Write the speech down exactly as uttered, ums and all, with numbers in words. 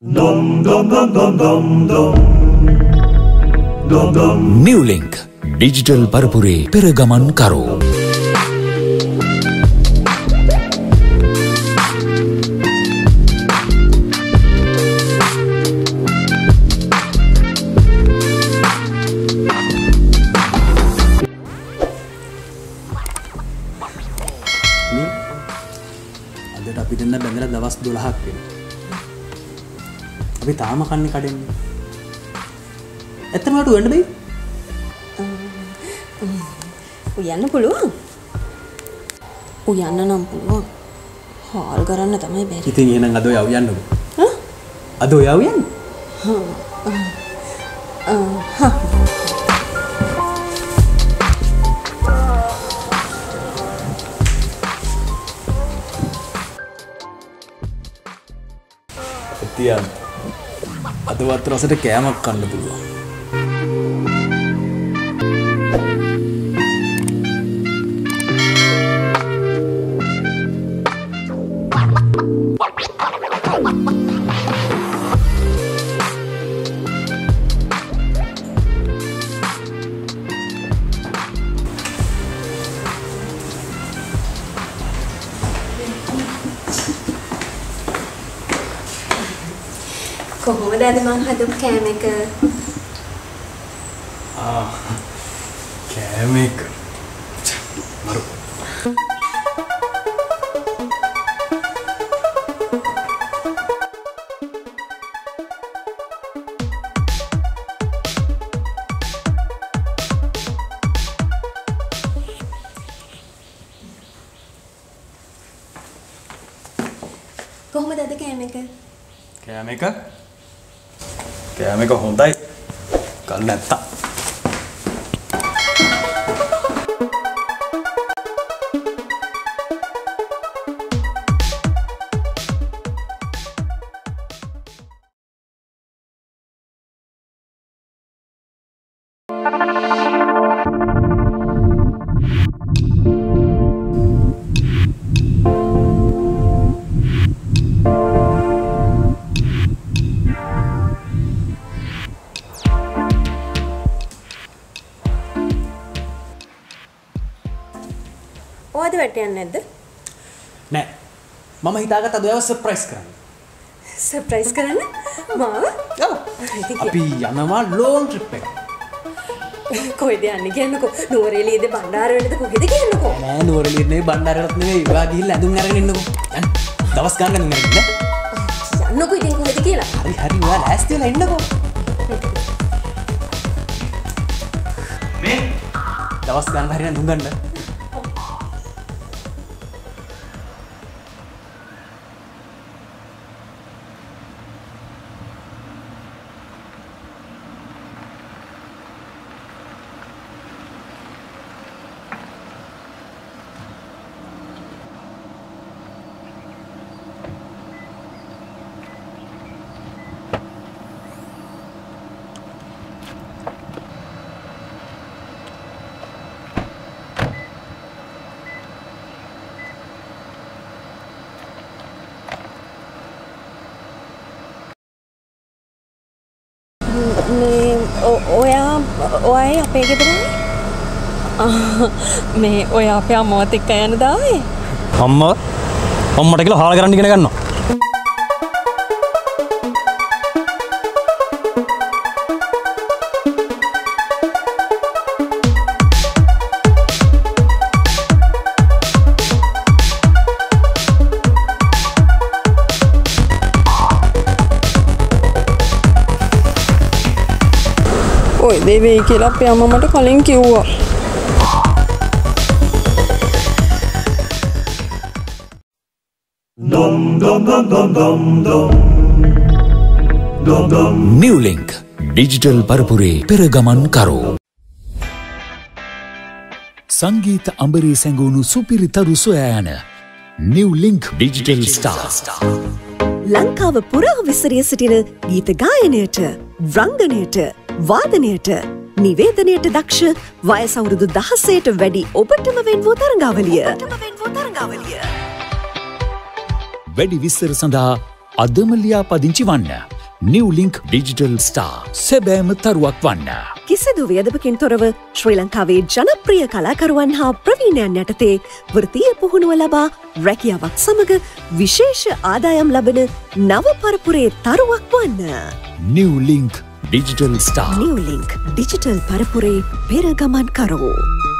New Link Digital Parapure Peragaman Karo. අපි දෙන්න බැඳලා දවස් දොළහක් වෙනවා. අපි තාම කන්නේ කඩෙන්නේ. ඇත්තම වට වෙන්න බෑ. උයන්න පුළුවන්. උයන්න නම් පුළුවන්. හාල් කරන්න තමයි බැරි. ඉතින් එහෙනම් අද ඔය යවන්නකො. හා? අද ඔය යවන්න? හා. හා. තියන්න. අද වත් රසට කෑමක් කන්න පුළුවන්. කොහොමද අද මං හදපු කෑම එක? ආ කෑම එක. මරු. කොහොමද අද කෑම එක? කෑම එක කෑම එක හොඳයි. කල් නැත්තා. ඔයාද වැටෙන්නේ නැද්ද? නෑ. මම හිතාගත්ත අද ඔයව සර්ප්‍රයිස් කරන්න. සර්ප්‍රයිස් කරන්න? මාව? ඔව්. අපි යනවා ලෝන් ට්‍රිප් එක. කොහෙද යන්නේ කියන්නකෝ? නුවරඑළියේද බණ්ඩාරවැලේද කොහෙද කියන්නකෝ? නෑ නුවරඑළියේ නෙවෙයි බණ්ඩාරවලත් නෙවෙයි. ඔයා ගිහිල්ලා ඇඳුම් අරගෙන ඉන්නකෝ. යන්න. දවස් ගන්න ඇඳුම් අරගෙන ඉන්න. යන්නකෝ ඉතින් කොහෙද කියලා. හරි හරි ඔයා ලෑස්ති වෙලා ඉන්නකෝ. මේ දවස් ගන්න හරිය ඇඳුම් ගන්න. මේ ඔයා ඔයයි අපේ ගෙදරනේ? මේ ඔය අපේ අම්මවත් එක්ක යන දාවේ? අම්මව අම්මට කියලා හාල් කරන්න ඉගෙන ගන්නවා. ඔය දෙවෙයි කියලා අපේ අම්මා මට කලින් කිව්වා. New Link Digital Parapure Peragaman Karo. සංගීත අඹරේ සැඟවුණු සුපිරිතරු සොයා යන New Link Digital Star. ලංකාව පුරා විසිරී සිටින ගීත ගායනයට, රංගනයට, වාදනයට, නිවේදනයට දක්ෂ වයස අවුරුදු දහසට වැඩි ඔබටම වෙන් වූ තරඟාවලිය. වැඩි විස්තර සඳහා අදම ලියාපදිංචි වන්න. New Link Digital Star සැබෑම තරුවක් වන්න. කිසිදු වියදමකින් තොරව ශ්‍රී ලංකාවේ ජනප්‍රිය කලාකරුවන් හා ප්‍රවීණයන් යටතේ වෘත්තීය පුහුණුව ලබා රැකියාවක් සමග විශේෂ ආදායම් ලබන නව පරපුරේ තරුවක් වන්න. New Link Digital Star. New Link Digital පරපුරේ පෙර ගමන් කරෝ.